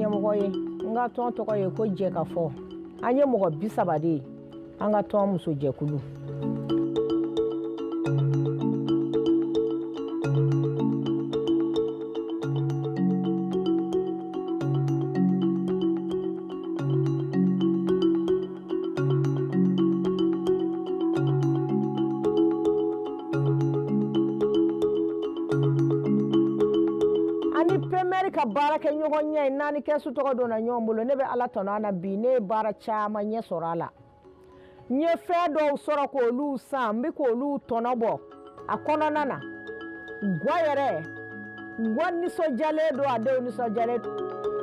nyamɔgɔ ye nga tɔn tɔgɔ ye ko jɛ ka fɔ an ye mɔgɔ 30 de ye an ka tɔn muso jɛkulu ka baara kɛ ɲɔgɔn ɲɛ naani kɛsu tɔgɔ donna ɲɔgɔn bolo ne bɛ ala tɔnɔ na bi ne baara caman ɲɛ sɔrɔ a la n ye fɛn dɔw sɔrɔ k'olu san n bɛ k'olu tɔnɔ bɔ a kɔnɔna na gwa yɛrɛ gwa nisɔnjalen don a denw nisɔnjalen